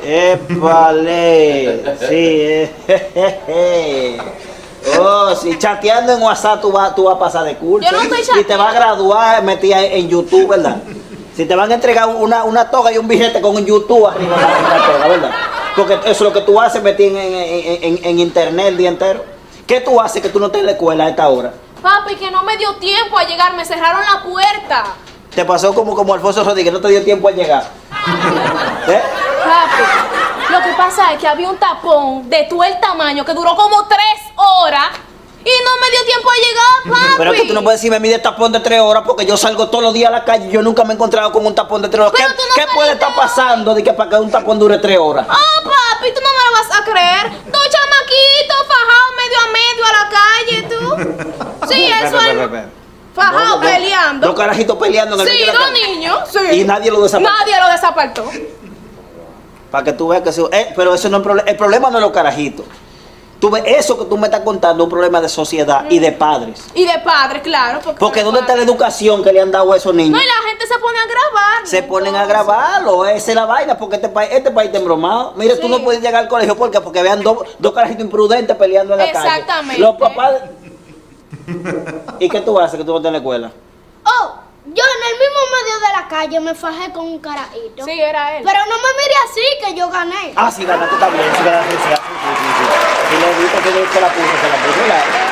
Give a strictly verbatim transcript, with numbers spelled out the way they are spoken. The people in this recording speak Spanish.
¡Épale! Sí, eh. Oh, si chateando en WhatsApp tú vas, tú vas a pasar de curso. Yo no estoy chateando. Y te vas a graduar metida en YouTube, ¿verdad? Si te van a entregar una, una toga y un billete con un YouTube arriba de la toga, ¿verdad? Porque eso es lo que tú haces, metí en, en, en, en, en internet el día entero. ¿Qué tú haces que tú no estés en la escuela a esta hora? Papi, que no me dio tiempo a llegar, me cerraron la puerta. Te pasó como, como Alfonso Rodríguez, no te dio tiempo a llegar. ¿Eh? Papi, lo que pasa es que había un tapón de todo el tamaño que duró como tres horas y no me dio tiempo a llegar, papi. Pero es que tú no puedes decirme, mide tapón de tres horas porque yo salgo todos los días a la calle y yo nunca me he encontrado con un tapón de tres horas. ¿Qué, Pero tú no ¿qué puede estar pasando de que para que un tapón dure tres horas? Ah, papi, tú no me lo vas a creer. Dos chamaquitos fajados medio a medio a la calle, tú. Sí, eso es. Fajados peleando. Dos carajitos peleando en el Sí, medio de la dos calle. niños, sí. Y nadie lo desapartó. Nadie lo desapartó. Para que tú veas que eso, eh, pero eso no es problema. El problema no es los carajitos. Tú ves, eso que tú me estás contando es un problema de sociedad mm. y de padres. Y de padres, claro. Porque, porque ¿dónde está la educación que le han dado a esos niños? No, y la gente se pone a grabar. Se ponen a grabarlo, esa es la vaina, porque este país, este país está embromado. Mira, sí. Tú no puedes llegar al colegio porque, porque vean dos, dos carajitos imprudentes peleando en la Exactamente. calle. Los papás. ¿Y qué tú haces que tú no estás en la escuela? Oh, yo en el mismo medio de la calle me fajé con un carajito. Sí, era él. Pero no me mire así, que yo gané. Ah, sí, ganaste también, sí, ganaste, sí, sí, sí, sí. Y le viste que se la puso, se la puso, la...